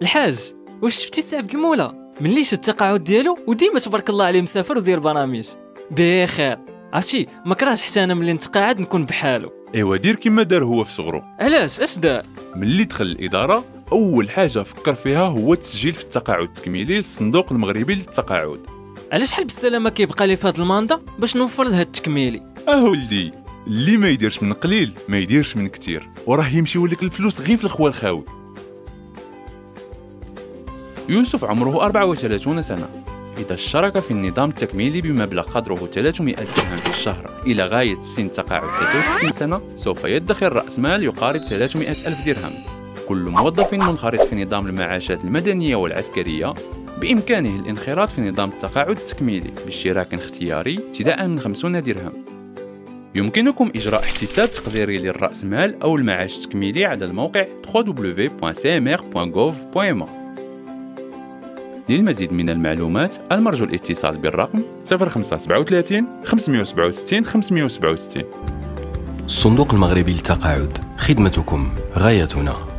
الحاج، واش شفتي سي عبد المولى ملي شد التقاعد ديالو وديما تبارك الله عليه مسافر ودير برامج بخير؟ عرفتي ما كرهتش حتى انا ملي نتقاعد نكون بحالو. ايوا دير كما دار هو في صغرو. علاش اش دار؟ ملي دخل الاداره اول حاجه فكر فيها هو التسجيل في التقاعد التكميلي للصندوق المغربي للتقاعد. علاش حال بالسلامه كيبقى لي في هذا الماندا باش نوفر لهاد التكميلي؟ ولدي اللي ما يديرش من قليل ما يديرش من كتير، وراه يمشيو لك الفلوس غير في الخوال الخاوي. يوسف عمره 34 سنة. إذا اشترك في النظام التكميلي بمبلغ قدره 300 درهم في الشهر إلى غاية سن تقاعد 63 سنة سوف يدخر رأس مال يقارب 300 ألف درهم. كل موظف منخرط في نظام المعاشات المدنية والعسكرية بإمكانه الانخراط في نظام التقاعد التكميلي باشتراك اختياري ابتداء من 50 درهم. يمكنكم إجراء احتساب تقديري للرأس مال أو المعاش التكميلي على الموقع www.cmr.gov.ma. للمزيد من المعلومات المرجو الاتصال بالرقم 0537 567 567. الصندوق المغربي للتقاعد، خدمتكم غايتنا.